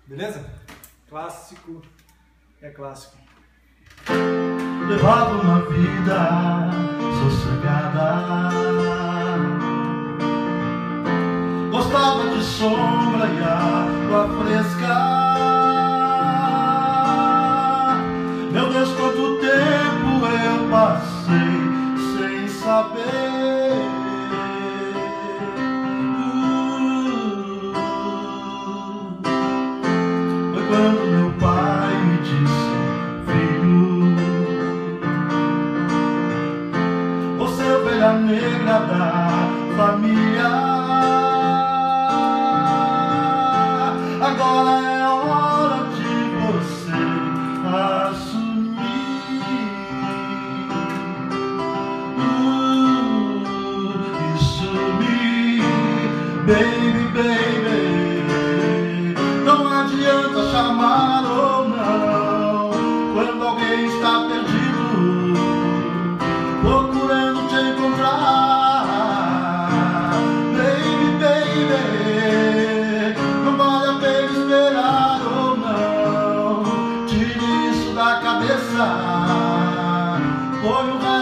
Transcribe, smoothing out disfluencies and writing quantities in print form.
Beleza? Clássico é clássico. Levava uma vida sossegada, gostava de sombra e água fresca. Meu Deus, quanto tempo eu passei sem saber. Foi quando meu pai me disse: filho, você é a ovelha negra da família. Agora é hora de você assumir. Isso me, baby, baby. Não adianta chamar ou não quando alguém está perdido, procurando te encontrar. Baby, baby, não vale a pena esperar ou não. Tire isso da cabeça, põe o resto